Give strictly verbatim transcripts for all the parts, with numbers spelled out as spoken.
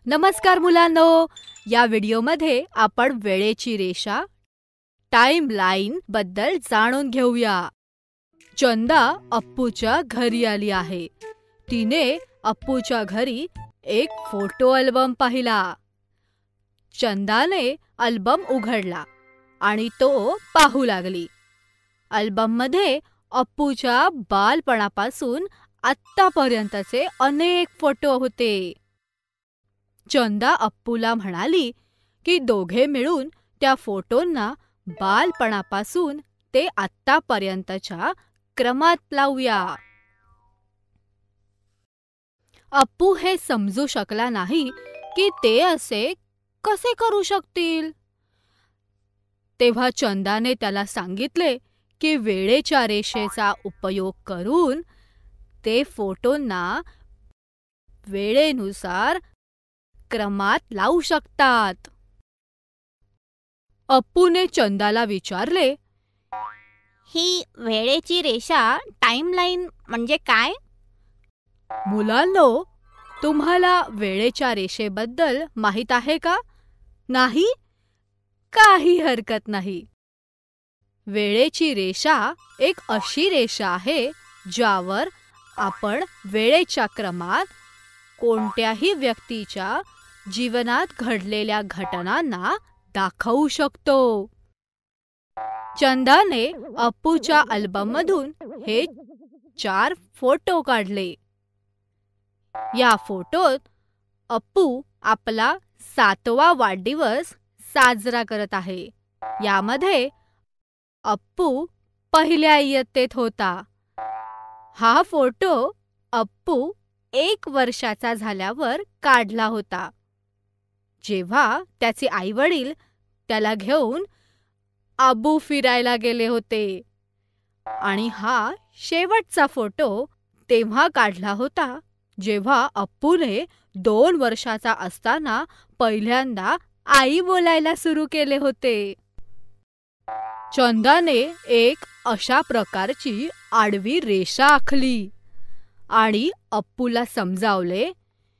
नमस्कार मुलांनो, या व्हिडिओमध्ये आपण वेळेची रेषा टाइम लाईन बद्दल जाणून घेऊया. चंदा अप्पूच्या घरी आली आहे. तिने अप्पूच्या घरी एक फोटो अल्बम पाहिला. चंदाने अल्बम उघडला आणि तो पाहू लागली. अल्बममध्ये अप्पूच्या बालपणापासून आत्तापर्यंतचे अनेक फोटो होते. चंदा अप्पूला म्हणाली की दोघे मिळून त्या फोटोंना बालपणापासून ते आत्तापर्यंतच्या क्रमात लावूया. अप्पू हे समजू शकला नाही की ते असे कसे करू शकतील. तेव्हा चंदाने त्याला सांगितले की वेळेच्या रेषेचा उपयोग करून ते फोटोंना वेळेनुसार क्रमात लावू शकतात. अप्पूने चंदाला विचारले, ही वेळेची रेषा टाइमलाईन म्हणजे काय? मुलांनो, तुम्हाला वेळेच्या रेषेबद्दल माहीत आहे का? नाही? काही हरकत नाही. वेळेची रेषा एक अशी रेषा आहे ज्यावर आपण वेळेच्या क्रमात कोणत्याही व्यक्तीच्या जीवनात घडलेल्या घटनांना दाखवू शकतो. चंदाने अप्पूच्या अल्बममधून हे चार फोटो काढले. या फोटोत अप्पू आपला सातवा वाढदिवस साजरा करत आहे. यामध्ये अप्पू पहिल्या इयत्तेत होता. हा फोटो अप्पू एक वर्षाचा झाल्यावर काढला होता, जेव्हा त्याचे आईवडील त्याला घेऊन आबू फिरायला गेले होते. आणि हा शेवटचा फोटो तेव्हा काढला होता जेव्हा अप्पूने दोन वर्षाचा असताना पहिल्यांदा आई बोलायला सुरू केले होते. चंदाने एक अशा प्रकारची आडवी रेषा आखली आणि अप्पूला समजावले,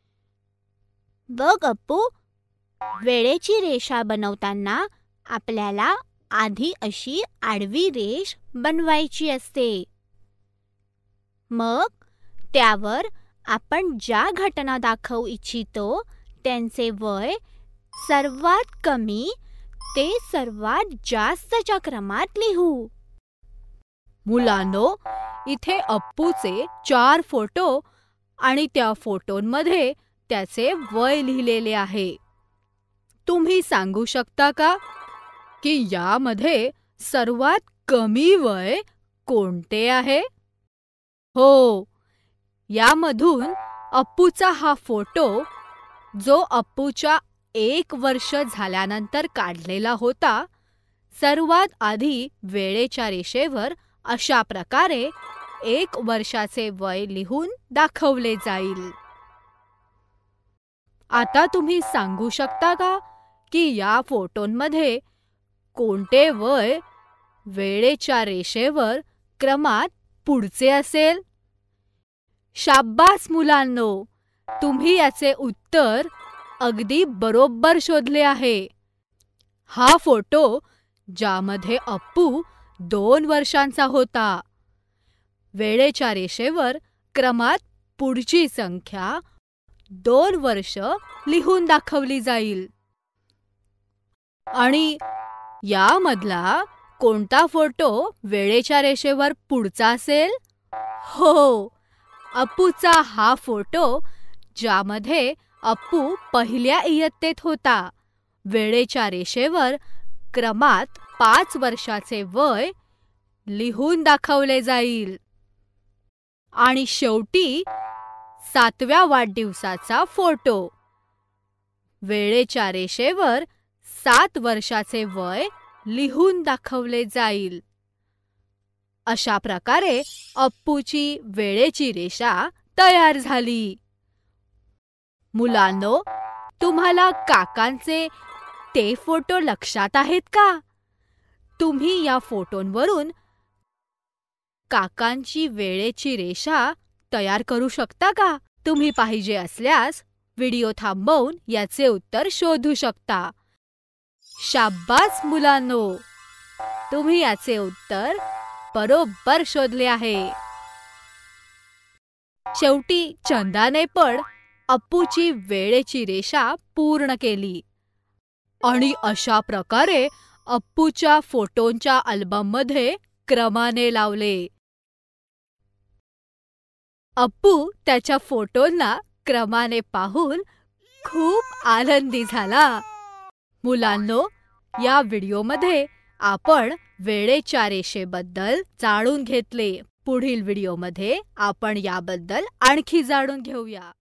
बघ अप्पू, वेळेची रेषा बनवताना आपल्याला आधी अशी आडवी रेष बनवायची असते. मग त्यावर आपण ज्या घटना दाखवू इच्छितो त्यांचे वय सर्वात कमी ते सर्वात जास्तच्या क्रमात लिहू. मुलांनो, इथे अप्पूचे चार फोटो आणि त्या फोटोंमध्ये त्याचे वय लिहिलेले आहे. तुम्ही सांगू शकता का की यामध्ये सर्वात कमी वय कोणते आहे? हो, यामधून अप्पूचा हा फोटो, जो अप्पूच्या एक वर्ष झाल्यानंतर काढलेला होता, सर्वात आधी वेळेच्या रेषेवर अशा प्रकारे एक वर्षाचे वय लिहून दाखवले जाईल. आता तुम्ही सांगू शकता का की या फोटोंमध्ये कोणते वय वेळेच्या रेषेवर क्रमात पुढचे असेल? शाब्बास मुलांनो, तुम्ही याचे उत्तर अगदी बरोबर शोधले आहे. हा फोटो ज्यामध्ये अप्पू दोन वर्षांचा होता, वेळेच्या रेषेवर क्रमात पुढची संख्या दोन वर्ष लिहून दाखवली जाईल. आणि यामधला कोणता फोटो वेळेच्या रेषेवर पुढचा असेल? हो, अप्पूचा हा फोटो ज्यामध्ये अप्पू पहिल्या इयत्तेत होता, वेळेच्या रेषेवर क्रमात पाच वर्षाचे वय लिहून दाखवले जाईल. आणि शेवटी सातव्या वाढदिवसाचा फोटो, वेळेच्या रेषेवर सात वर्षाचे वय लिहून दाखवले जाईल. अशा प्रकारे अप्पूची वेळेची रेषा तयार झाली. मुलांनो, तुम्हाला काकांचे ते फोटो लक्षात आहेत का? तुम्ही या फोटोंवरून काकांची वेळेची रेषा तयार करू शकता का? तुम्ही पाहिजे असल्यास व्हिडिओ थांबवून याचे उत्तर शोधू शकता. शाब्बास मुलांनो, तुम्ही याचे उत्तर बरोबर शोधले आहे. शेवटी चंदाने पण अप्पूची वेळेची रेषा पूर्ण केली आणि अशा प्रकारे अप्पूच्या फोटोंच्या अल्बममध्ये क्रमाने लावले. अप्पू त्याच्या फोटोंना क्रमाने पाहून खूप आनंदी झाला. मुलांनो, या व्हिडिओमध्ये आपण वेळेच्या रेषेबद्दल जाणून घेतले. पुढील व्हिडिओमध्ये आपण याबद्दल आणखी जाणून घेऊया.